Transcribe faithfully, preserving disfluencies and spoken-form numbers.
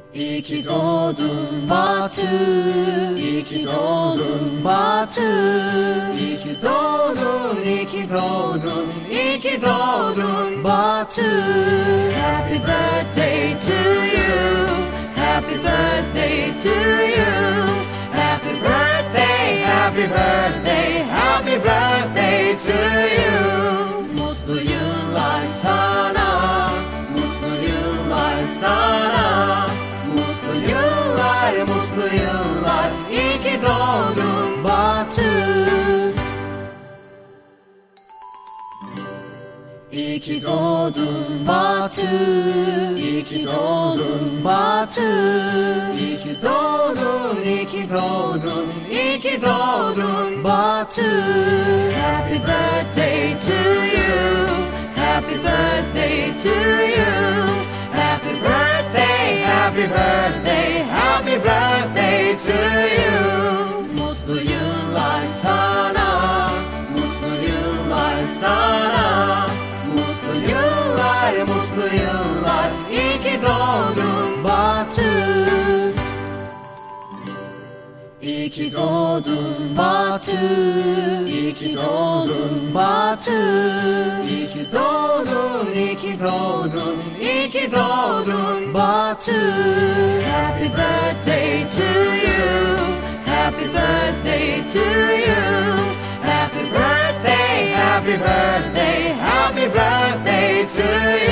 İyi ki doğdun Batı, iyi ki doğdun Batı. İyi ki doğdun, iyi ki doğdun, iyi ki doğdun Batı. Happy birthday to you, happy birthday to you. Happy birthday, happy birthday, happy birthday to you. Mutlu yıllar sana, mutlu yıllar sana. Mutlu yıllar, mutlu yıllar, iyi ki doğdun Batı. İyi ki doğdun Batı, iyi ki doğdun Batı. İyi ki doğdun, iyi ki doğdun, iyi ki doğdun Batı. Happy birthday to you, happy birthday to you. Happy birthday, happy birthday, happy birthday to you. Mutlu yıllar sana, mutlu yıllar sana. Mutlu yıllar, mutlu yıllar, iyi ki doğdun Batı. İyi ki doğdun Batı, iyi ki doğdun Batı. İyi ki doğdun, iyi ki doğdun, iyi ki doğdun Batı. Happy birthday to you, happy birthday to you. Happy birthday, happy birthday, happy birthday to you.